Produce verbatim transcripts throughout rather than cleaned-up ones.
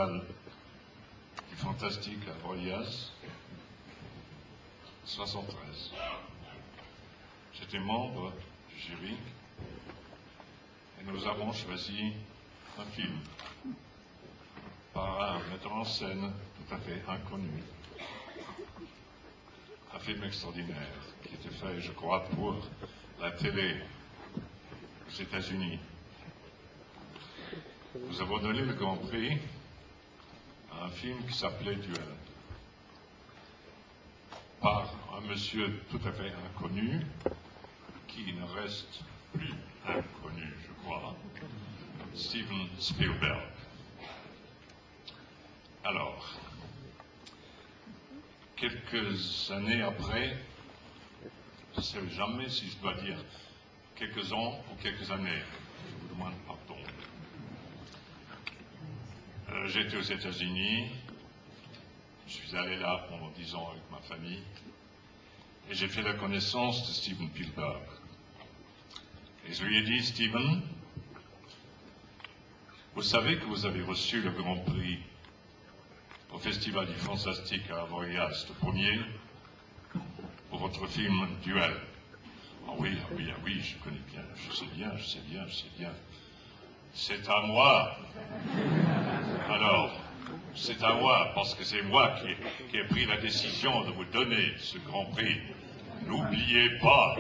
festival du Fantastique à Royas, soixante-treize. J'étais membre du jury et nous avons choisi un film par un metteur en scène tout à fait inconnu. Un film extraordinaire qui était fait, je crois, pour la télé aux États-Unis. Nous avons donné le Grand Prix à un film qui s'appelait Duel, par un monsieur tout à fait inconnu, qui ne reste plus inconnu, je crois, Steven Spielberg. Alors, quelques années après, je ne sais jamais si je dois dire quelques ans ou quelques années, je vous demande pardon. Euh, J'étais aux États-Unis, je suis allé là pendant dix ans avec ma famille, et j'ai fait la connaissance de Steven Spielberg. Et je lui ai dit, Steven, vous savez que vous avez reçu le Grand Prix au Festival du Fantastique à Avoyas, le premier, pour votre film Duel. Ah oui, ah oui, ah oui, je connais bien, je sais bien, je sais bien, je sais bien. C'est à moi. Alors, c'est à moi, parce que c'est moi qui ai, qui ai pris la décision de vous donner ce Grand Prix. N'oubliez pas.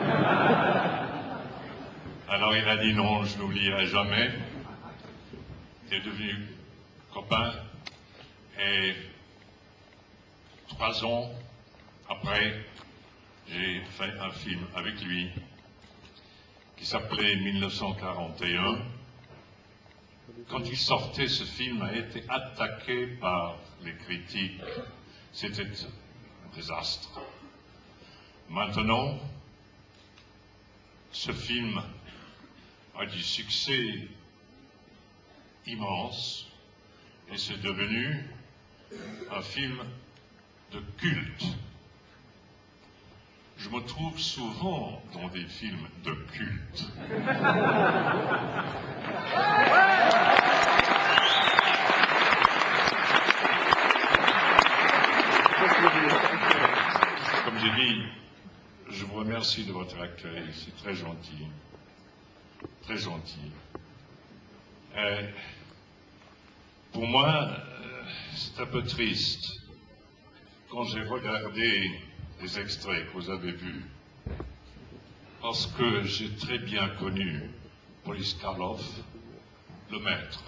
Alors il a dit non, je n'oublierai jamais. Il est devenu copain. Et trois ans après, j'ai fait un film avec lui qui s'appelait mille neuf cent quarante et un. Quand il sortait, ce film a été attaqué par les critiques. C'était un désastre. Maintenant, ce film a du succès immense et c'est devenu un film de culte. Je me trouve souvent dans des films de culte. Comme j'ai dit, je vous remercie de votre accueil, c'est très gentil, très gentil. Euh, pour moi, euh, c'est un peu triste quand j'ai regardé les extraits que vous avez vus, parce que j'ai très bien connu Boris Karloff, le maître.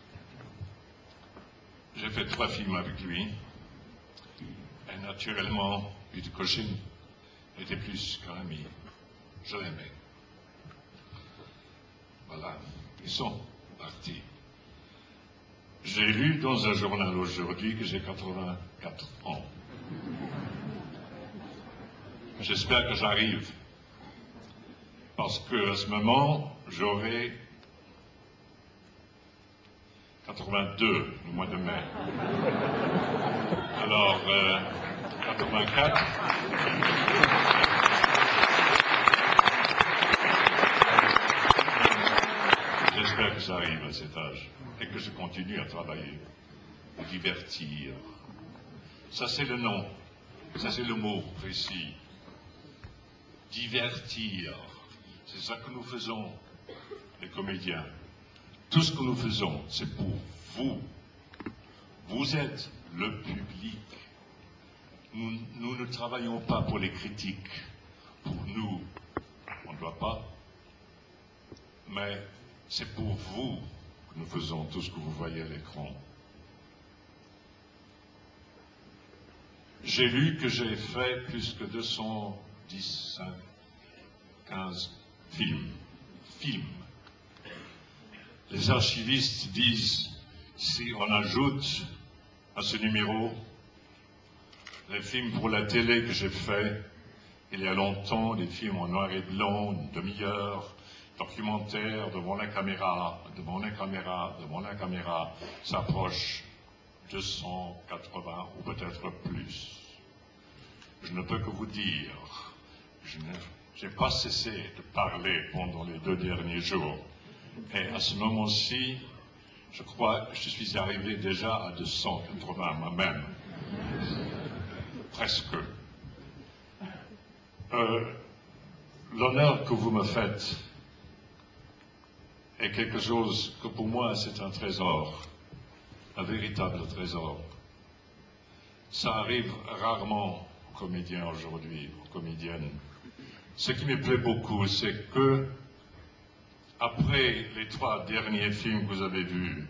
J'ai fait trois films avec lui, et naturellement, Peter Cushing était plus qu'un ami. Je l'aimais. Voilà, ils sont partis. J'ai lu dans un journal aujourd'hui que j'ai quatre-vingt-quatre ans. J'espère que j'arrive, parce qu'à ce moment, j'aurai quatre-vingt-deux, le mois de mai. Alors, euh, quatre-vingt-quatre. J'espère que j'arrive à cet âge et que je continue à travailler, à divertir. Ça, c'est le nom, ça, c'est le mot précis. Divertir. C'est ça que nous faisons, les comédiens. Tout ce que nous faisons, c'est pour vous. Vous êtes le public. Nous, nous ne travaillons pas pour les critiques. Pour nous, on ne doit pas. Mais c'est pour vous que nous faisons tout ce que vous voyez à l'écran. J'ai lu que j'ai fait plus que deux cent dix, quinze films. Films. Les archivistes disent, si on ajoute à ce numéro les films pour la télé que j'ai fait il y a longtemps, des films en noir et blanc, une demi-heure, documentaires devant la caméra, devant la caméra, devant la caméra, s'approche deux cent quatre-vingts ou peut-être plus. Je ne peux que vous dire, je n'ai pas cessé de parler pendant les deux derniers jours. Et à ce moment-ci, Je crois que je suis arrivé déjà à deux cent quatre-vingts moi-même. Presque. Euh, L'honneur que vous me faites est quelque chose que pour moi c'est un trésor, un véritable trésor. Ça arrive rarement aux comédiens aujourd'hui, aux comédiennes. Ce qui me plaît beaucoup, c'est que après les trois derniers films que vous avez vus,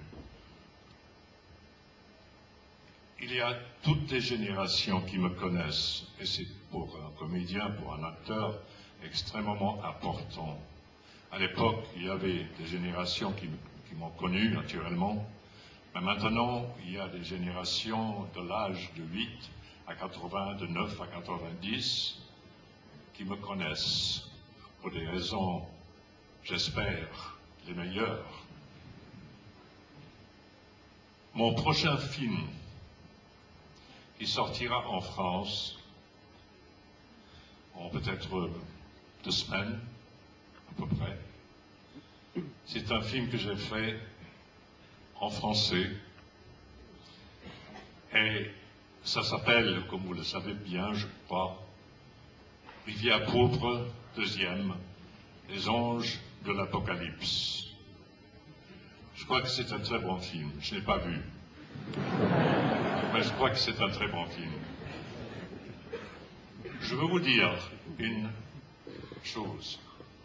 il y a toutes les générations qui me connaissent, et c'est pour un comédien, pour un acteur, extrêmement important. À l'époque, il y avait des générations qui, qui m'ont connu, naturellement, mais maintenant, il y a des générations de l'âge de huit à quatre-vingts, de neuf à quatre-vingt-dix, qui me connaissent, pour des raisons, j'espère, les meilleures. Mon prochain film, qui sortira en France, en peut-être deux semaines, à peu près. C'est un film que j'ai fait en français, et ça s'appelle, comme vous le savez bien, je crois, Rivière pourpre, deuxième, Les anges de l'Apocalypse. Je crois que c'est un très bon film, je ne l'ai pas vu, mais je crois que c'est un très bon film. Je veux vous dire une chose,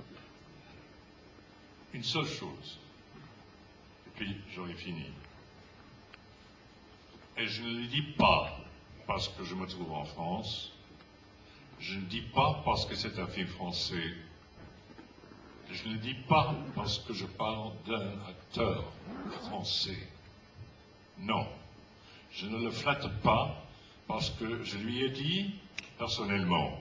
une seule chose, et puis j'aurai fini. Et je ne le dis pas parce que je me trouve en France, je ne le dis pas parce que c'est un film français, je ne le dis pas parce que je parle d'un acteur français. Non, je ne le flatte pas parce que je lui ai dit personnellement,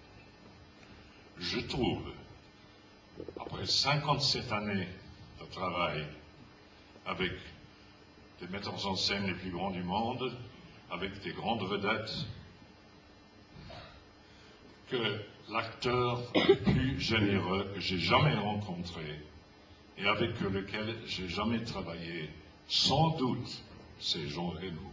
je trouve, après cinquante-sept années de travail avec des metteurs en scène les plus grands du monde, avec des grandes vedettes, que l'acteur le plus généreux que j'ai jamais rencontré et avec lequel j'ai jamais travaillé, sans doute, c'est Jean Reno.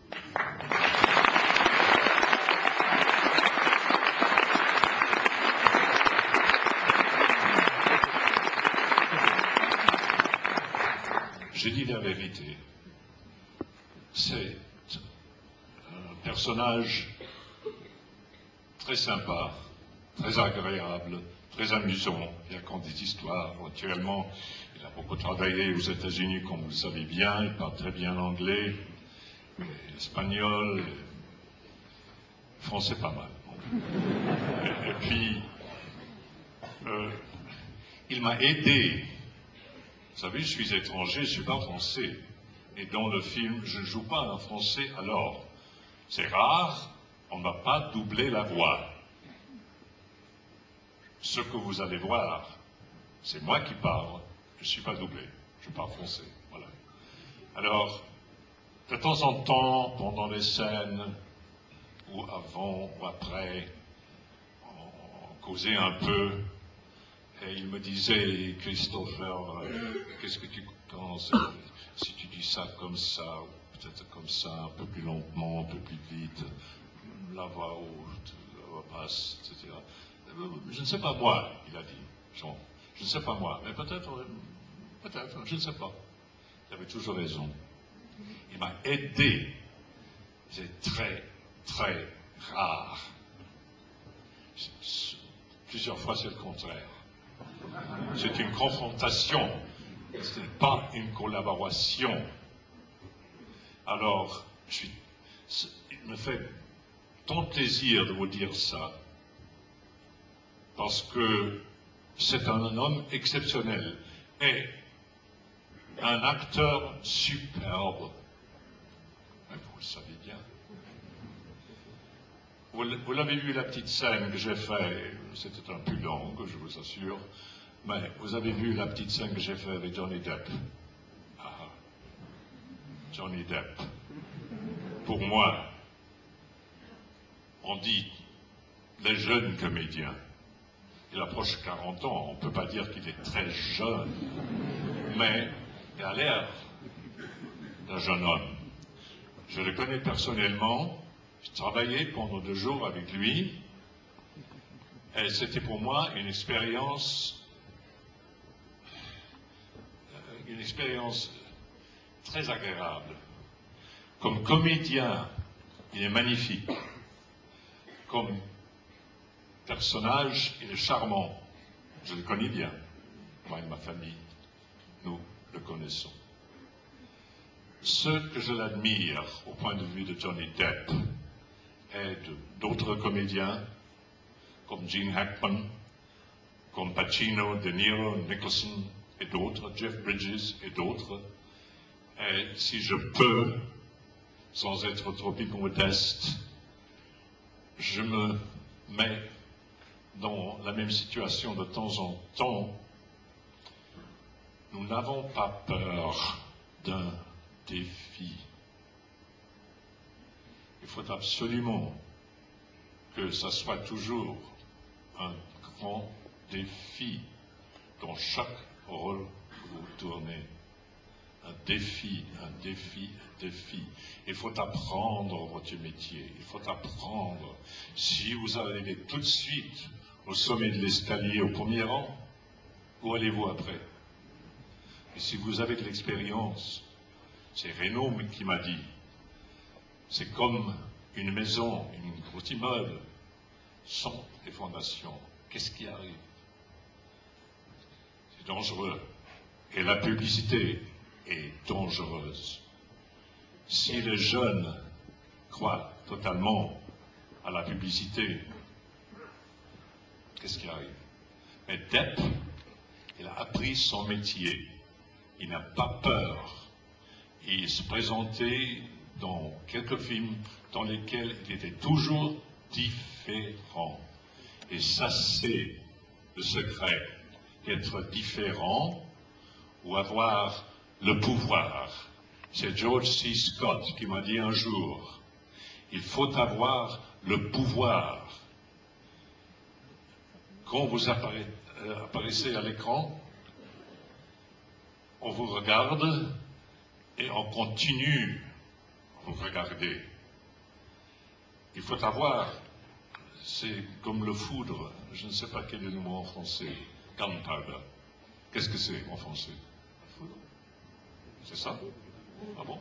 J'ai dit la vérité. C'est un personnage très sympa, très agréable, très amusant. Il raconte des histoires. Actuellement, il a beaucoup travaillé aux États-Unis, comme vous le savez bien. Il parle très bien l'anglais, l'espagnol, le français pas mal. Et, et puis, euh, il m'a aidé. Vous savez, je suis étranger, je ne suis pas français. Et dans le film, je ne joue pas un français, alors, c'est rare, on ne va pas doubler la voix. Ce que vous allez voir, c'est moi qui parle, je ne suis pas doublé, je parle français, voilà. Alors, de temps en temps, pendant les scènes, ou avant, ou après, on causait un peu, et il me disait, Christopher, euh, qu'est-ce que tu penses si tu dis ça comme ça, ou peut-être comme ça, un peu plus lentement, un peu plus vite, la voix haute, la voix basse, et cetera. Je ne sais pas moi, il a dit, Jean. Je ne sais pas moi, mais peut-être, peut-être, je ne sais pas. Il avait toujours raison. Il m'a aidé. C'est très, très rare. Plusieurs fois, c'est le contraire. C'est une confrontation, ce n'est pas une collaboration. Alors, je suis, il me fait tant plaisir de vous dire ça, parce que c'est un homme exceptionnel et un acteur superbe. Mais vous le savez bien. Vous, vous l'avez vu, la petite scène que j'ai faite, c'était un peu long, je vous assure, mais vous avez vu la petite scène que j'ai faite avec Johnny Depp. Ah, Johnny Depp. Pour moi, on dit les jeunes comédiens. Il approche quarante ans, on ne peut pas dire qu'il est très jeune, mais il a l'air d'un jeune homme. Je le connais personnellement, j'ai travaillé pendant deux jours avec lui, et c'était pour moi une expérience, une expérience très agréable. Comme comédien, il est magnifique. Comme personnage, il est charmant. Je le connais bien. Moi et ma famille, nous le connaissons. Ce que je l'admire au point de vue de Johnny Depp et d'autres comédiens comme Gene Hackman, comme Pacino, De Niro, Nicholson et d'autres, Jeff Bridges et d'autres. Et si je peux, sans être trop modeste, je me mets dans la même situation de temps en temps. Nous n'avons pas peur d'un défi. Il faut absolument que ça soit toujours un grand défi dans chaque rôle que vous tournez. Un défi, un défi, un défi. Il faut apprendre votre métier. Il faut apprendre. Si vous arrivez tout de suite au sommet de l'escalier, au premier rang, où allez-vous après? Et si vous avez de l'expérience, c'est Renaud qui m'a dit, c'est comme une maison, un gros immeuble, sans les fondations. Qu'est-ce qui arrive? C'est dangereux. Et la publicité est dangereuse. Si les jeunes croient totalement à la publicité, qu'est-ce qui arrive? Mais Depp, il a appris son métier. Il n'a pas peur. Il se présentait dans quelques films dans lesquels il était toujours différent. Et ça, c'est le secret, d'être différent ou avoir le pouvoir. C'est George C. Scott qui m'a dit un jour, il faut avoir le pouvoir. Quand vous apparaissez, euh, apparaissez à l'écran, on vous regarde et on continue à vous regarder. Il faut avoir, c'est comme le foudre, je ne sais pas quel est le mot en français, gunpowder. Qu'est-ce que c'est en français? C'est ça? Ah bon?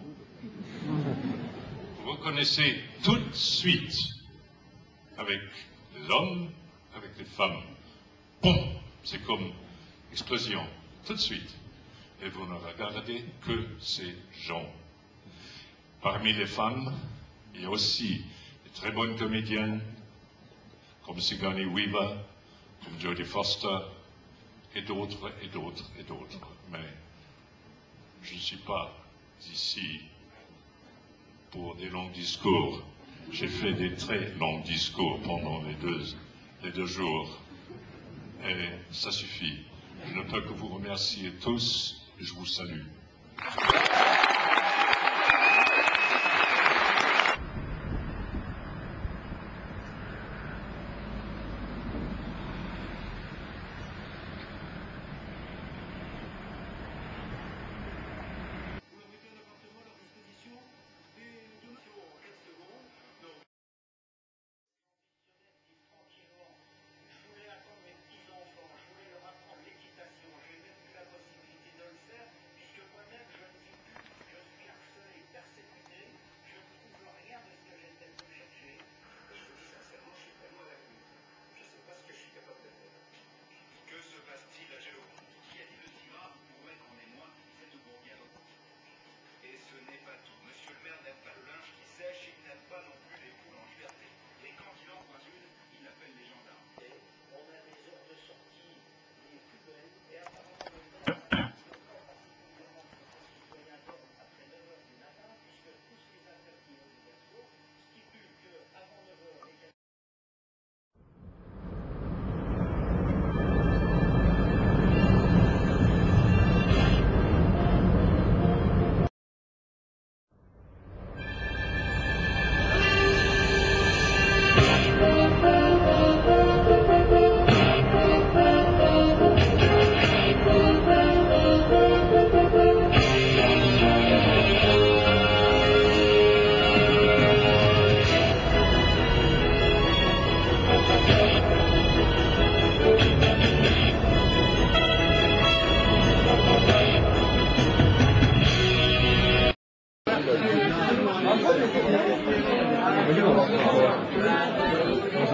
Vous reconnaissez tout de suite avec les hommes, avec les femmes. Bon, c'est comme explosion, tout de suite. Et vous ne regardez que ces gens. Parmi les femmes, il y a aussi de très bonnes comédiennes, comme Sigourney Weaver, comme Jodie Foster, et d'autres, et d'autres, et d'autres. Mais je ne suis pas ici pour des longs discours. J'ai fait des très longs discours pendant les deux, les deux jours. Et ça suffit. Je ne peux que vous remercier tous. Je vous salue.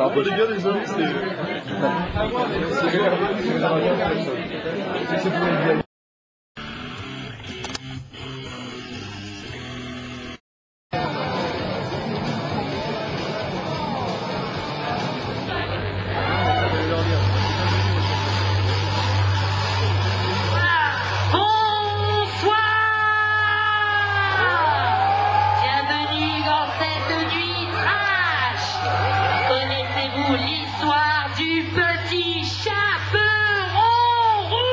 Alors, bon, les gars, désolé, c'est... C'est pour les gars. L'histoire du petit chaperon rouge.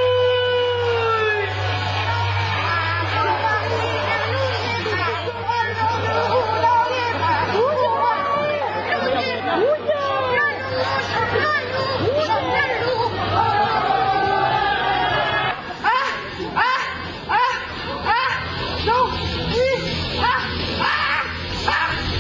Ah, ah, ah, ah, non, oui, ah, ah, ah.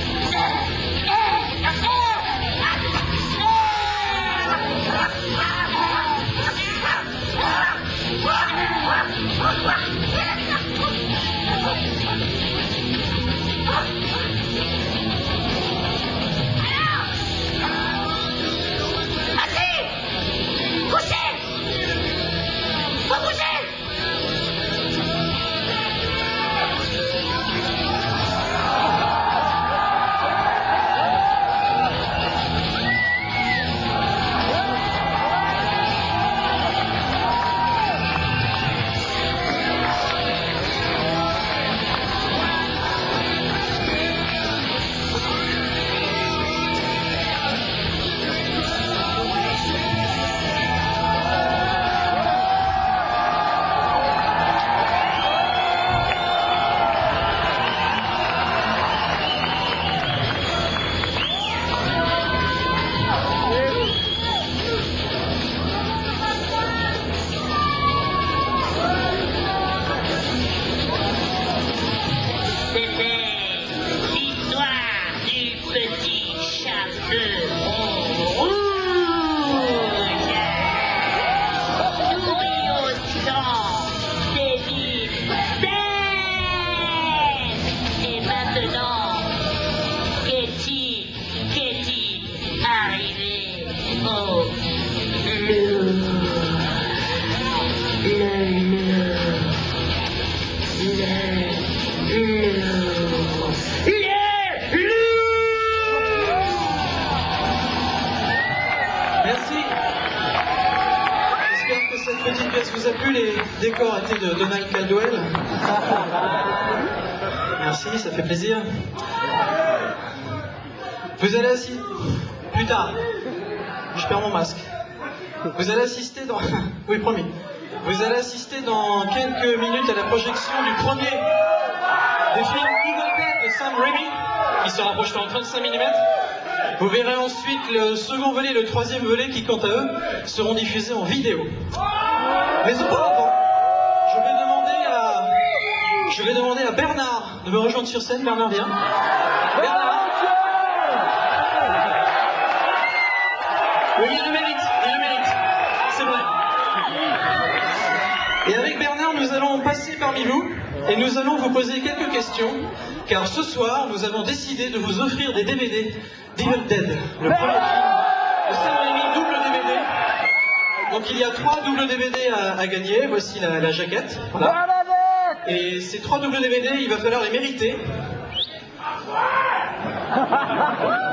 Petite pièce vous a plu, les décors étaient de Donald Caldwell. Merci, ça fait plaisir. Vous allez assister... Plus tard. Je perds mon masque. Vous allez assister dans... Oui, promis. Vous allez assister dans quelques minutes à la projection du premier des films Evil Dead de Sam Raimi, qui sera projeté en trente-cinq millimètres. Vous verrez ensuite le second volet et le troisième volet qui, quant à eux, seront diffusés en vidéo. Mais auparavant, je vais demander à, je vais demander à Bernard de me rejoindre sur scène. Bernard, viens. Bernard. Oui, il le mérite, il le mérite. C'est vrai. Et avec Bernard, nous allons passer parmi vous et nous allons vous poser quelques questions, car ce soir, nous avons décidé de vous offrir des D V D d'Evil Dead, le premier film de Sam Raimi, double D V D. Donc il y a trois doubles D V D à, à gagner. Voici la, la jaquette. Voilà. Et ces trois doubles D V D, il va falloir les mériter.